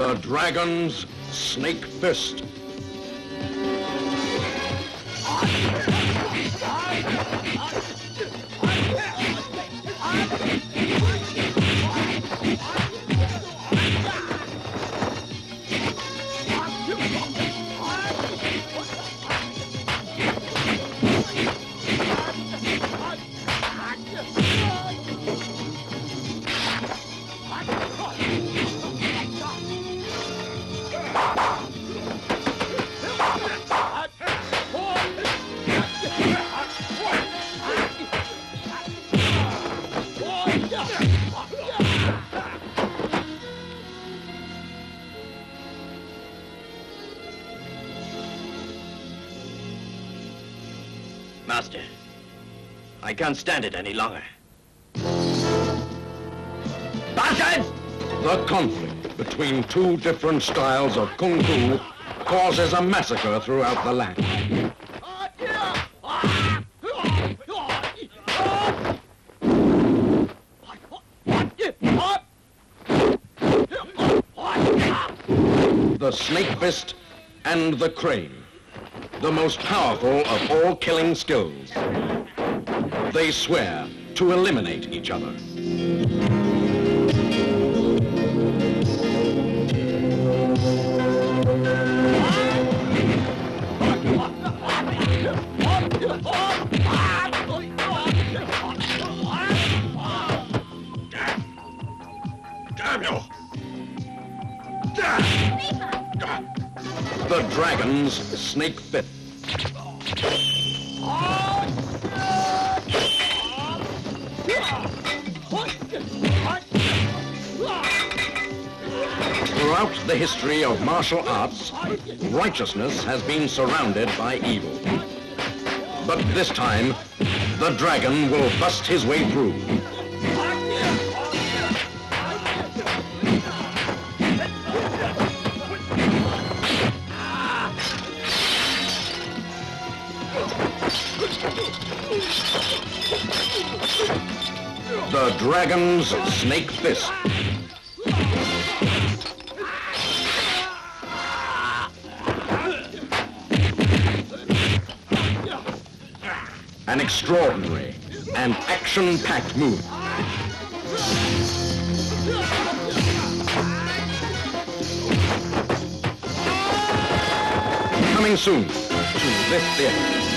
The Dragon's Snake Fist. Master, I can't stand it any longer. Bastards! The conflict between two different styles of Kung Fu causes a massacre throughout the land. The Snake Fist and the Crane, the most powerful of all killing skills. They swear to eliminate each other. Damn you! The Dragon's Snake Fist. Throughout the history of martial arts, righteousness has been surrounded by evil. But this time, the dragon will bust his way through. The Dragon's Snake Fist. An extraordinary and action-packed move. Coming soon to this theater.